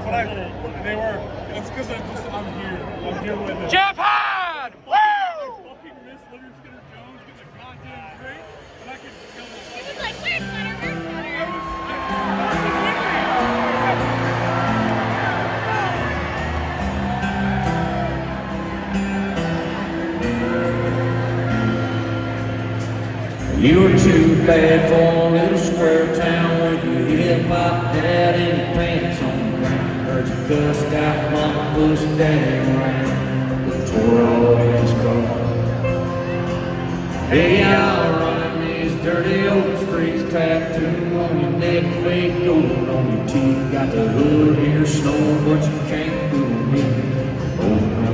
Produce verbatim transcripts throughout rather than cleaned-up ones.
But I, they were. It's because I'm just, I'm here. I'm here with it. Japan! Woo! I fucking miss Living Skinner Jones getting a goddamn drink, and I could kill myself. He was like, where's Skinner? Where's Skinner? You're too bad for a little square town where you hip-hop had any pants on the ground. Heard you cussed out mama, pushed daddy around, tore all his clothes. Hey, y'all running these dirty old streets, tattoo on your neck, fake gold on your teeth. Got the hood here snowing, but you can't fool me. Oh, no,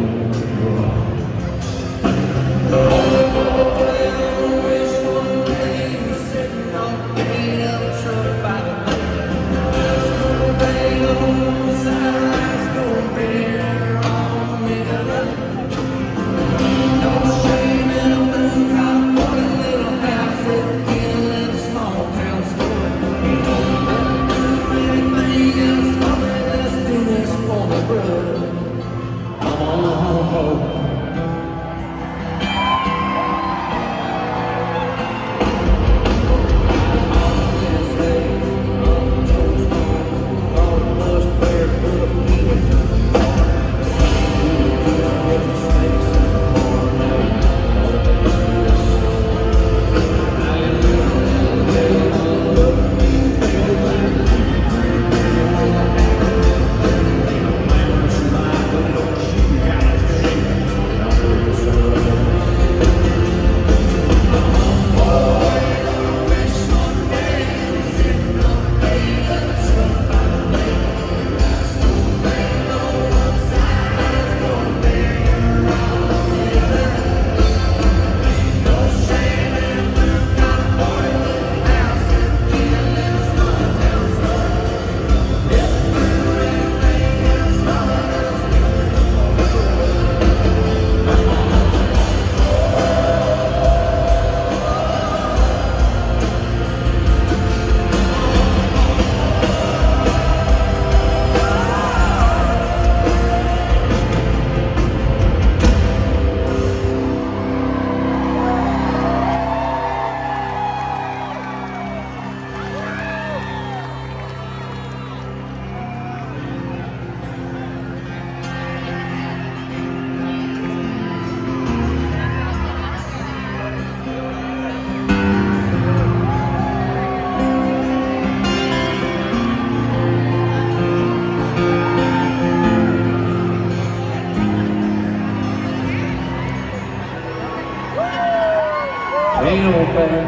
ain't no fair,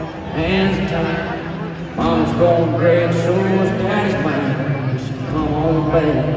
hands tied. Mama's going great, so is daddy's mine. Come on back.